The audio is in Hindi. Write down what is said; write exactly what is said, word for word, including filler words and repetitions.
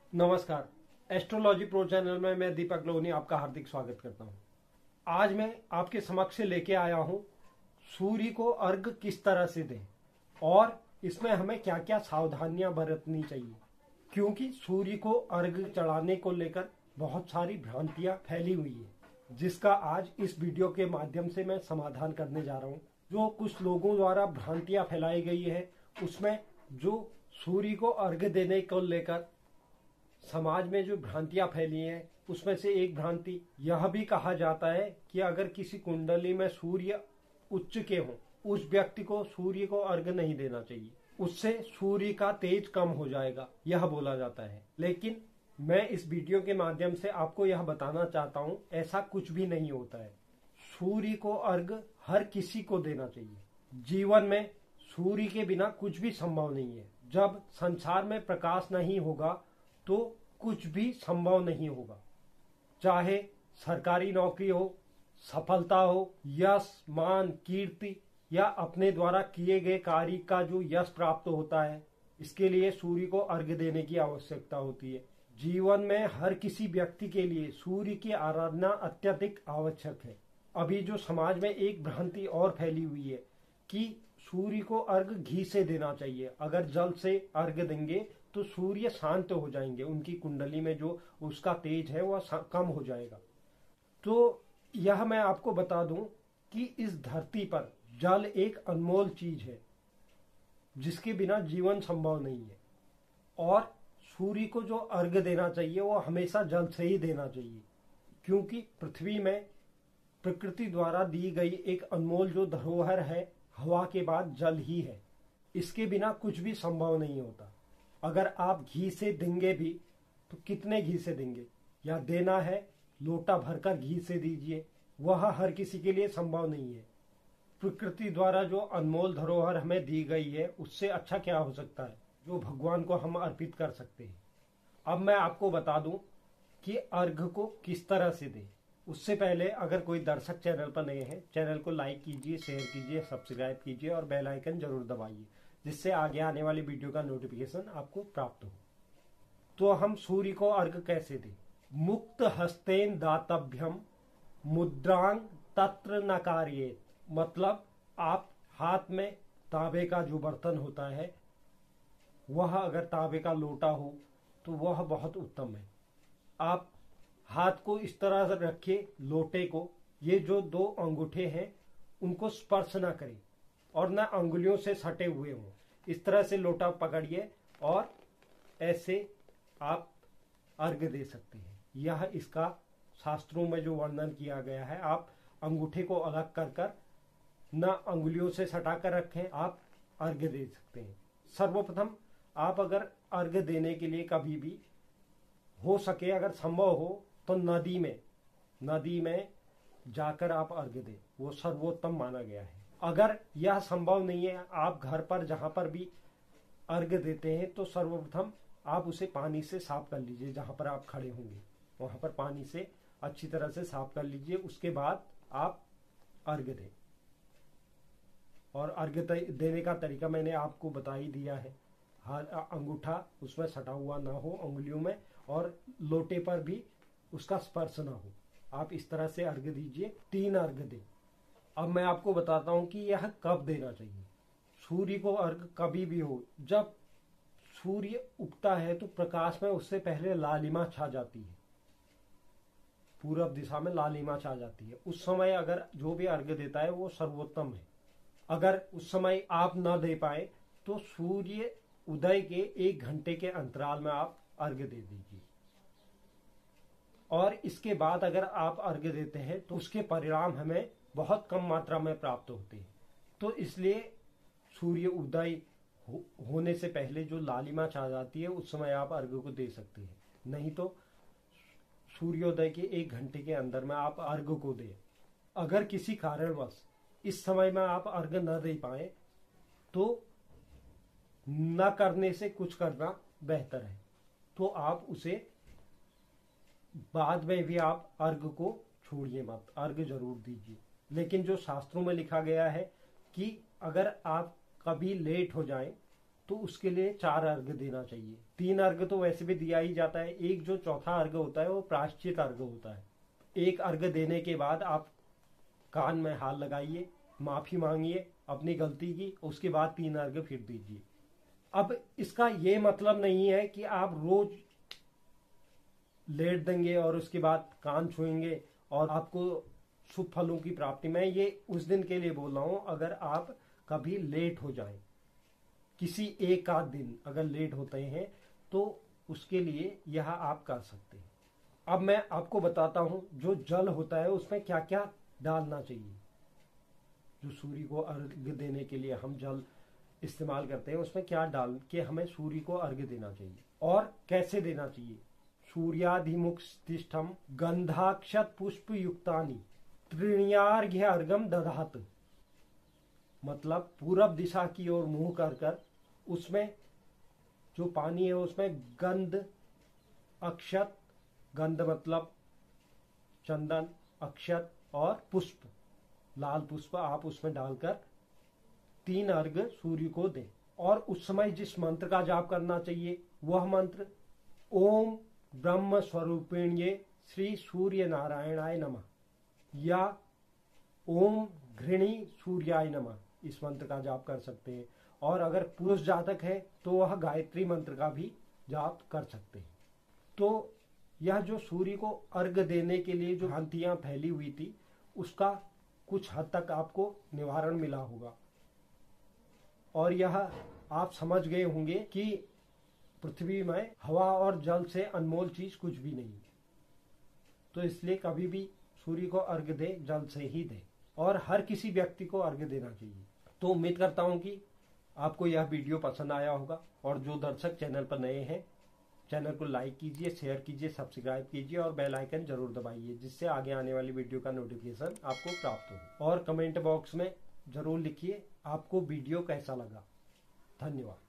नमस्कार। एस्ट्रोलॉजी प्रो चैनल में मैं दीपक लोहनी आपका हार्दिक स्वागत करता हूं। आज मैं आपके समक्ष लेके आया हूं सूर्य को अर्घ किस तरह से दें और इसमें हमें क्या क्या सावधानियां बरतनी चाहिए, क्योंकि सूर्य को अर्घ चढ़ाने को लेकर बहुत सारी भ्रांतियां फैली हुई है, जिसका आज इस वीडियो के माध्यम से मैं समाधान करने जा रहा हूं। जो कुछ लोगों द्वारा भ्रांतियां फैलाई गई है, उसमें जो सूर्य को अर्घ देने को लेकर समाज में जो भ्रांतियां फैली हैं, उसमें से एक भ्रांति यह भी कहा जाता है कि अगर किसी कुंडली में सूर्य उच्च के हों, उस व्यक्ति को सूर्य को अर्घ नहीं देना चाहिए, उससे सूर्य का तेज कम हो जाएगा, यह बोला जाता है। लेकिन मैं इस वीडियो के माध्यम से आपको यह बताना चाहता हूं, ऐसा कुछ भी नहीं होता है। सूर्य को अर्घ हर किसी को देना चाहिए। जीवन में सूर्य के बिना कुछ भी संभव नहीं है। जब संसार में प्रकाश नहीं होगा तो कुछ भी संभव नहीं होगा। चाहे सरकारी नौकरी हो, सफलता हो, यश, मान, कीर्ति या अपने द्वारा किए गए कार्य का जो यश प्राप्त होता है, इसके लिए सूर्य को अर्घ देने की आवश्यकता होती है। जीवन में हर किसी व्यक्ति के लिए सूर्य की आराधना अत्यधिक आवश्यक है। अभी जो समाज में एक भ्रांति और फैली हुई है कि सूर्य को अर्घ घी से देना चाहिए। अगर जल से अर्घ देंगे तो सूर्य शांत हो जाएंगे, उनकी कुंडली में जो उसका तेज है वह कम हो जाएगा। तो यह मैं आपको बता दूं कि इस धरती पर जल एक अनमोल चीज है, जिसके बिना जीवन संभव नहीं है। और सूर्य को जो अर्घ देना चाहिए वो हमेशा जल से ही देना चाहिए, क्योंकि पृथ्वी में प्रकृति द्वारा दी गई एक अनमोल जो धरोहर है, हवा के बाद जल ही है। इसके बिना कुछ भी संभव नहीं होता। अगर आप घी से देंगे भी तो कितने घी से देंगे, या देना है लोटा भरकर घी से दीजिए, वह हर किसी के लिए संभव नहीं है। प्रकृति द्वारा जो अनमोल धरोहर हमें दी गई है, उससे अच्छा क्या हो सकता है जो भगवान को हम अर्पित कर सकते हैं। अब मैं आपको बता दूं कि अर्घ को किस तरह से दें। उससे पहले अगर कोई दर्शक चैनल पर नए हैं, चैनल को लाइक कीजिए, शेयर कीजिए, सब्सक्राइब कीजिए और बेल आइकन जरूर दबाइए, जिससे आगे आने वाली वीडियो का नोटिफिकेशन आपको प्राप्त हो। तो हम सूर्य को अर्घ कैसे दें। मुक्त हस्तेन दातभ्यम मुद्रांग तत्र न कार्येत। मतलब आप हाथ में तांबे का जो बर्तन होता है, वह अगर तांबे का लोटा हो तो वह बहुत उत्तम है। आप हाथ को इस तरह से रखिए, लोटे को, ये जो दो अंगूठे हैं उनको स्पर्श ना करें और ना अंगुलियों से सटे हुए हों। इस तरह से लोटा पकड़िए और ऐसे आप अर्घ दे सकते हैं। यह इसका शास्त्रों में जो वर्णन किया गया है। आप अंगूठे को अलग कर कर ना अंगुलियों से सटा कर रखें, आप अर्घ दे सकते हैं। सर्वप्रथम आप अगर अर्घ देने के लिए कभी भी हो सके, अगर संभव हो, तो नदी में नदी में जाकर आप अर्घ दें, वो सर्वोत्तम माना गया है। अगर यह संभव नहीं है, आप घर पर जहां पर भी अर्घ देते हैं, तो सर्वप्रथम आप उसे पानी से साफ कर लीजिए। जहां पर आप खड़े होंगे वहां पर पानी से अच्छी तरह से साफ कर लीजिए। उसके बाद आप अर्घ दें। और अर्घ देने का तरीका मैंने आपको बता ही दिया है। हर अंगूठा उसमें सटा हुआ ना हो अंगुलियों में, और लोटे पर भी उसका स्पर्श ना हो। आप इस तरह से अर्घ दीजिए। तीन अर्घ दें। अब मैं आपको बताता हूं कि यह कब देना चाहिए। सूर्य को अर्घ कभी भी हो, जब सूर्य उगता है तो प्रकाश में उससे पहले लालिमा छा जाती है, पूरब दिशा में लालिमा छा जाती है। उस समय अगर जो भी अर्घ देता है वो सर्वोत्तम है। अगर उस समय आप न दे पाए तो सूर्य उदय के एक घंटे के अंतराल में आप अर्घ दे दीजिए। और इसके बाद अगर आप अर्घ देते हैं तो उसके परिणाम हमें बहुत कम मात्रा में प्राप्त होते हैं। तो इसलिए सूर्य उदय हो, होने से पहले जो लालिमा छा जाती है, उस समय आप अर्घ को दे सकते हैं। नहीं तो सूर्योदय के एक घंटे के अंदर में आप अर्घ को दें। अगर किसी कारणवश इस समय में आप अर्घ न दे पाए तो न करने से कुछ करना बेहतर है। तो आप उसे बाद में भी आप अर्घ को छोड़िए मत, अर्घ जरूर दीजिए। लेकिन जो शास्त्रों में लिखा गया है कि अगर आप कभी लेट हो जाएं तो उसके लिए चार अर्घ देना चाहिए। तीन अर्घ तो वैसे भी दिया ही जाता है। एक जो चौथा अर्घ होता है वो प्रायश्चित अर्घ होता है। एक अर्घ देने के बाद आप कान में हाथ लगाइए, माफी मांगिए अपनी गलती की, उसके बाद तीन अर्घ फिर दीजिए। अब इसका ये मतलब नहीं है कि आप रोज लेट देंगे और उसके बाद कान छुएंगे और आपको शुभ फलों की प्राप्ति। मैं ये उस दिन के लिए बोल रहा हूं अगर आप कभी लेट हो जाएं, किसी एक आध दिन अगर लेट होते हैं तो उसके लिए यह आप कर सकते हैं। अब मैं आपको बताता हूं जो जल होता है उसमें क्या क्या डालना चाहिए। जो सूर्य को अर्घ्य देने के लिए हम जल इस्तेमाल करते हैं उसमें क्या डाल के हमें सूर्य को अर्घ्य देना चाहिए और कैसे देना चाहिए। सूर्याधिमुख तिष्ठम गंधाक्षत पुष्प युक्तानि त्रिण्यार्घ्य अर्घम दधात। मतलब पूरब दिशा की ओर मुंह कर कर उसमें जो पानी है उसमें गंध, अक्षत, गंध मतलब चंदन, अक्षत और पुष्प, लाल पुष्प आप उसमें डालकर तीन अर्घ सूर्य को दें। और उस समय जिस मंत्र का जाप करना चाहिए वह मंत्र ओम ब्रह्म स्वरूपिण्ये श्री सूर्य नारायणाय नमः या ओम घृणी सूर्याय नमः, इस मंत्र का जाप कर सकते हैं। और अगर पुरुष जातक है तो वह गायत्री मंत्र का भी जाप कर सकते हैं। तो यह जो सूर्य को अर्घ देने के लिए जो भ्रांतियां फैली हुई थी उसका कुछ हद तक आपको निवारण मिला होगा और यह आप समझ गए होंगे कि पृथ्वी में हवा और जल से अनमोल चीज कुछ भी नहीं। तो इसलिए कभी भी सूर्य को अर्घ दे, जल से ही दे और हर किसी व्यक्ति को अर्घ देना चाहिए। तो उम्मीद करता हूं कि आपको यह वीडियो पसंद आया होगा और जो दर्शक चैनल पर नए हैं चैनल को लाइक कीजिए, शेयर कीजिए, सब्सक्राइब कीजिए और बेल आइकन जरूर दबाइए जिससे आगे आने वाली वीडियो का नोटिफिकेशन आपको प्राप्त हो। और कमेंट बॉक्स में जरूर लिखिए आपको वीडियो कैसा लगा। धन्यवाद।